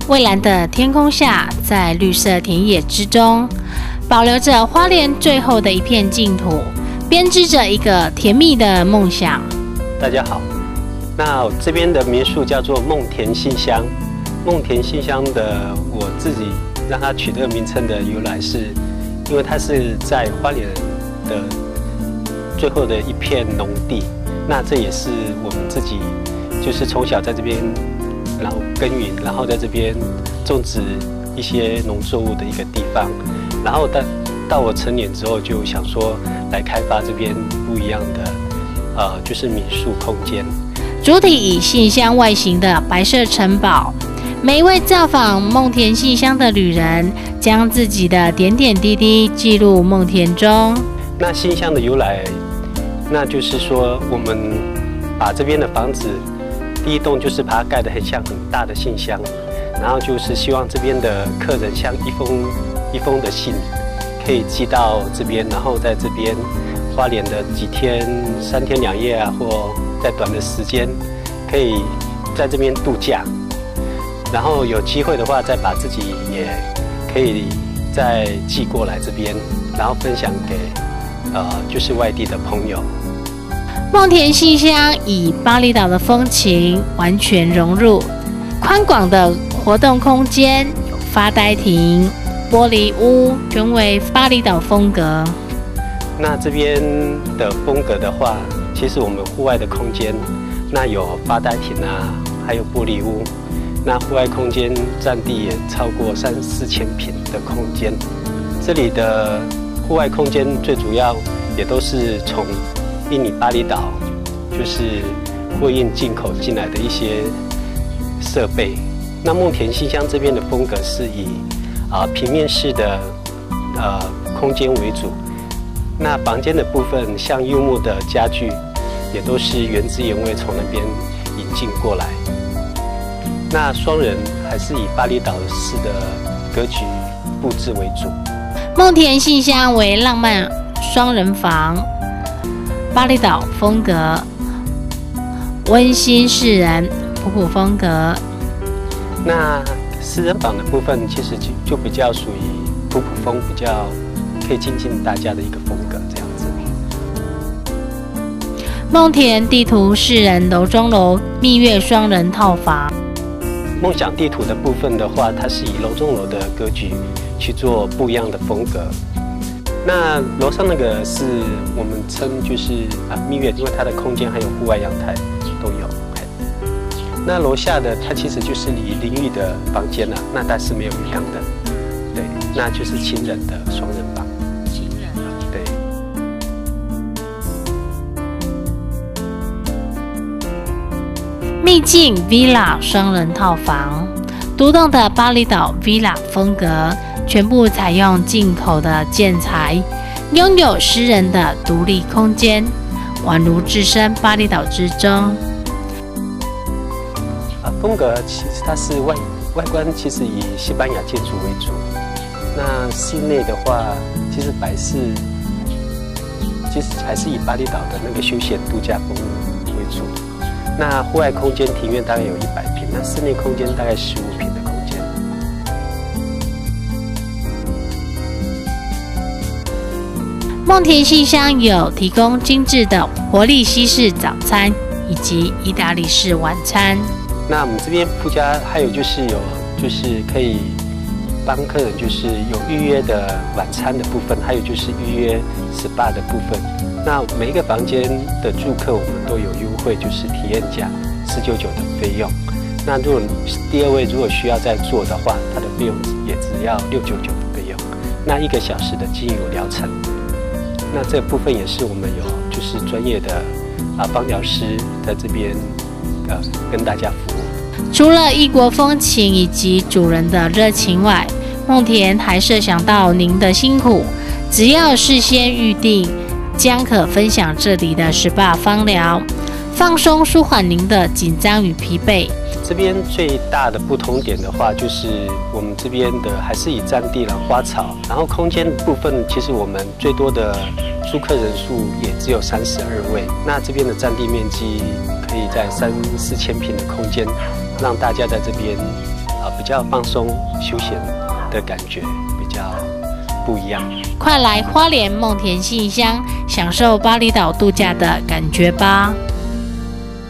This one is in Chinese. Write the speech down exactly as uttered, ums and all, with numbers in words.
蔚蓝的天空下，在绿色田野之中，保留着花莲最后的一片净土，编织着一个甜蜜的梦想。 大家好，那这边的民宿叫做梦田信箱。梦田信箱的我自己让它取这个名称的由来是，因为它是在花莲的最后的一片农地，那这也是我们自己就是从小在这边。然后耕耘，然后在这边种植一些农作物的一个地方。然后到到我成年之后，就想说来开发这边不一样的，呃，就是民宿空间。 主体以信箱外形的白色城堡，每一位造访梦田信箱的旅人，将自己的点点滴滴记录梦田中。 那信箱的由来，那就是说我们把这边的房子。第一栋就是把它盖得很像很大的信箱，然后就是希望这边的客人像一封一封的信，可以寄到这边，然后在这边花莲的几天三天两夜啊，或在短的时间，可以在这边度假，然后有机会的话，再把自己也可以再寄过来这边，然后分享给呃就是外地的朋友。 梦田信箱以巴厘岛的风情完全融入，宽广的活动空间，有发呆亭、玻璃屋，全为巴厘岛风格。 那这边的风格的话，其实我们户外的空间，那有发呆亭啊，还有玻璃屋。那户外空间占地也超过三四千平的空间。这里的户外空间最主要也都是从印尼巴厘岛就是货运进口进来的一些设备。那梦田信箱这边的风格是以啊、呃、平面式的呃空间为主。那房间的部分，像柚木的家具，也都是原汁原味从那边引进过来。那双人还是以巴厘岛式的格局布置为主。 梦田信箱为浪漫双人房。巴厘岛风格，温馨世人，普普风格。 那私人房的部分，其实就就比较属于普普风，比较可以亲近大家的一个风格，这样子。 梦田地图世人楼中楼蜜月双人套房。 梦想地图的部分的话，它是以楼中楼的格局去做不一样的风格。那楼上那个是我们称就是啊蜜月，因为它的空间还有户外阳台都有。那楼下的它其实就是以淋浴的房间啦、啊，那它是没有浴缸的，对，那就是情人的双人房。情人，对。 秘境 Villa 双人套房，独栋的巴厘岛 Villa 风格。全部采用进口的建材，拥有私人的独立空间，宛如置身巴厘岛之中。 啊，风格其实它是外外观，其实以西班牙建筑为主。那室内的话，其实摆饰其实还是以巴厘岛的那个休闲度假风为主。那户外空间庭院大概有一百平，那室内空间大概十五平的空间。 梦田信箱有提供精致的活力西式早餐以及意大利式晚餐。 那我们这边附加还有就是有就是可以帮客人就是有预约的晚餐的部分，还有就是预约 S P A 的部分。那每一个房间的住客我们都有优惠，就是体验价四九九的费用。那如果第二位如果需要再做的话，它的费用也只要六九九的费用。那一个小时的精油疗程。那这部分也是我们有就是专业的啊芳疗师在这边呃跟大家服务。 除了异国风情以及主人的热情外，梦田还设想到您的辛苦，只要事先预定，将可分享这里的 S P A 芳疗，放松舒缓您的紧张与疲惫。 这边最大的不同点的话，就是我们这边的还是以占地了花草，然后空间部分，其实我们最多的住客人数也只有三十二位。那这边的占地面积可以在三四千平的空间，让大家在这边呃比较放松休闲的感觉，比较不一样。 快来花莲梦田信箱，享受巴厘岛度假的感觉吧！